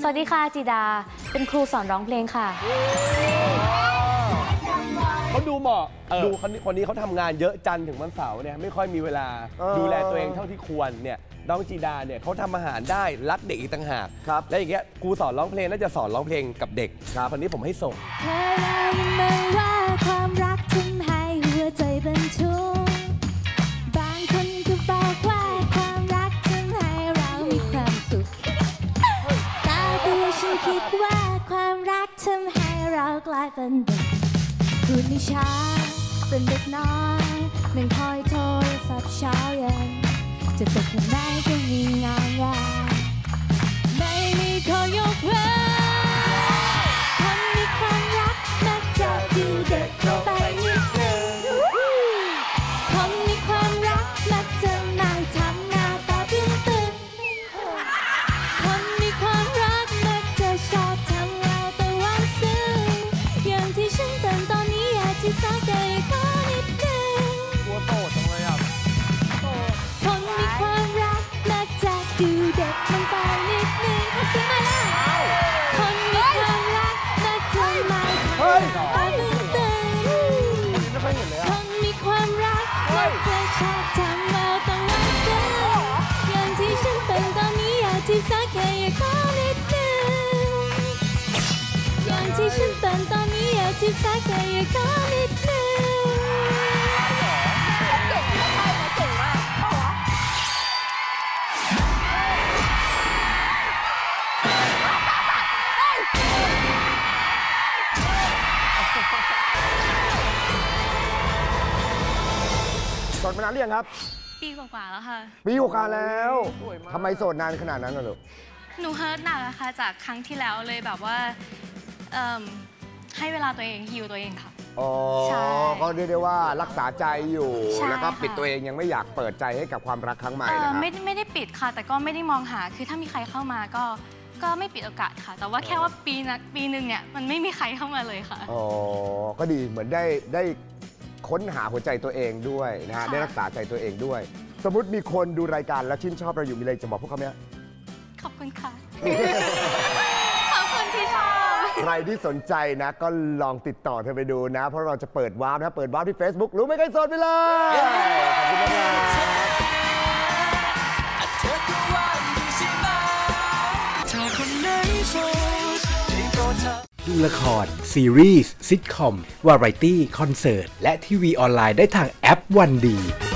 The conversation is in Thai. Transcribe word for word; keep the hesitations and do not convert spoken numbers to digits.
วัสดีค่ะจิดาเป็นครูสอนร้องเพลงค่ะเขาดูเหมาะดูคนนี้คนนี้เขาทำงานเยอะจันทร์ถึงวันเสาร์เนี่ยไม่ค่อยมีเวลาดูแลตัวเองเท่าที่ควรเนี่ยน้องจีดาเนี่ยเขาทำอาหารได้รักเด็กอีกต่างหากครับและอย่างเงี้ยครูสอนร้องเพลงน่าจะสอนร้องเพลงกับเด็กครับคนนี้ผมให้ส่งเธอรู้ไหมว่าความรักทำให้หัวใจเป็นทุกข์บางคนก็บอกว่าความรักทำให้เรามีความสุขแต่ตัวฉันคิดว่าความรักทำให้เรากลายเป็นเด็กคุณนิชาเป็นเด็กน้อยนั่งคอยโทรศัพท์เช้าเย็นจะเป็นแค่ไหนก็มีงานยากไม่มีข้อยกเว้นคนมีความรักมักจะดูเด็กเข้าไปนิดนึงคนมีความรักมักจะไม่ทำหน้าตาตึงตึงคนมีความรักมักจะชอบทำเราแต่วันซึ้งอย่างที่ฉันเป็นตอนนี้อยากจะสักแต่ขอนิดนึงตัวโตจังเลยอ่ะคนมีความรักมักจะดูเด็กลงไปนิดนึงขอเสียงหน่อยนะคนมีความรักมักจะไม่ทำตาตึงตึงคนมีความรักมักจะชอบทำเราต้องวันซึ้งอย่างที่ฉันเป็นตอนนี้อยากที่สักแค่อยากขอนิดนึงอย่างที่ฉันเป็นตอนนี้อยากที่สักแค่อยากขอนิดนึงโสดมานานหรือยังครับปีกว่าๆแล้วค่ะปีกว่าแล้วทำไมโสดนานขนาดนั้นล่ะลูกหนูเฮิร์ตหนักอะค่ะจากครั้งที่แล้วเลยแบบว่าให้เวลาตัวเองฮิวตัวเองค่ะอ๋อก็เรียกได้ว่ารักษาใจอยู่แล้วก็ปิดตัวเองยังไม่อยากเปิดใจให้กับความรักครั้งใหม่นะครับไม่ไม่ได้ปิดค่ะแต่ก็ไม่ได้มองหาคือถ้ามีใครเข้ามาก็ก็ไม่ปิดโอกาสค่ะแต่ว่าแค่ว่าปีนะปีหนึ่งเนี่ยมันไม่มีใครเข้ามาเลยค่ะอ๋อก็ดีเหมือนได้ได้ค้นหาหัวใจตัวเองด้วยนะฮะได้รักษาใจตัวเองด้วยสมมุติมีคนดูรายการแล้วชื่นชอบเราอยู่มีอะไรจะบอกพวกเขาไหมขอบคุณค่ะขอบคุณที่ชอบใครที่สนใจนะก็ลองติดต่อเธอไปดูนะเพราะเราจะเปิดวาร์ปนะเปิดวาร์ปที่ Facebook รู้ไหมใครโสดไปเลยขอบคุณมากดูละครซีรีส์ซิทคอมวาไรตี้คอนเสิร์ตและทีวีออนไลน์ได้ทางแอปวันดี